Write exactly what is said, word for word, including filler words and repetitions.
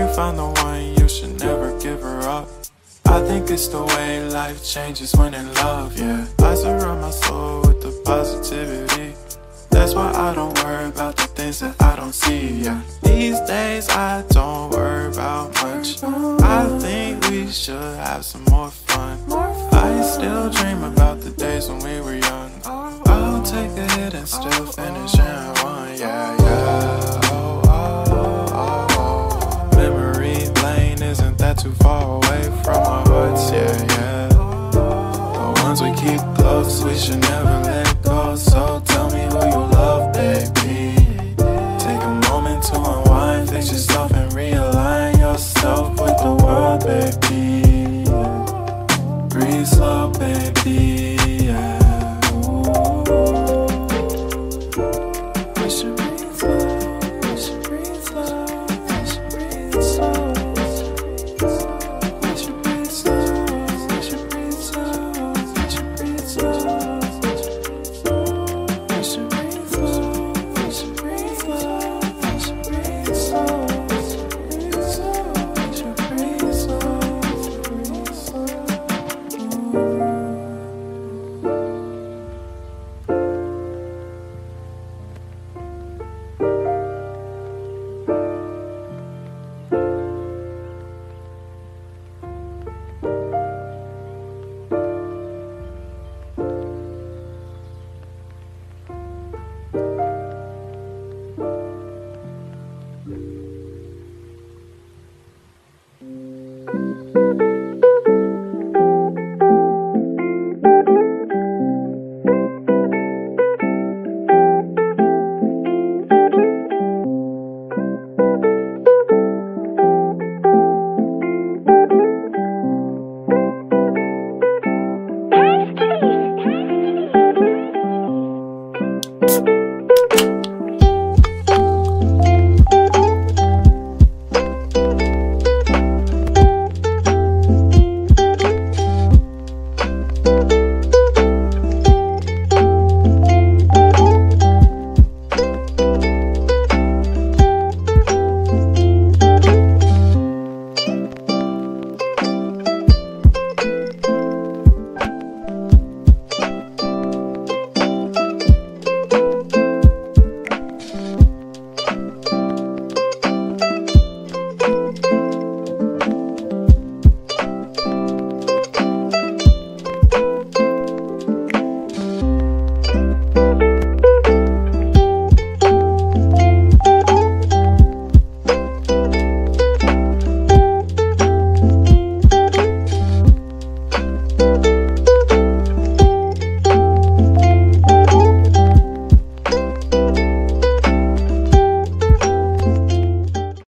found the one, you should never give her up. I think it's the way life changes when in love, yeah. I surround my soul with the positivity. That's why I don't worry about the things that I don't see, yeah. These days I don't worry about much. I think we should have some more fun. I still dream about the days when we were young. I'll take a hit and still finish in one, yeah, yeah. Oh, oh, oh, oh. Memory lane, isn't that too far away from our hearts, yeah, yeah. The ones we keep close, we should never let go. So tell me who you love, baby. Take a moment to unwind, fix yourself and realign yourself with the world, baby. Breathe slow, baby, yeah. We should breathe slow, we should breathe slow, we should breathe slow. We should breathe slow, we should breathe slow, we should breathe slow. We should breathe slow, we should breathe slow, we should breathe slow. We should breathe slow, breathe slow. Thank you.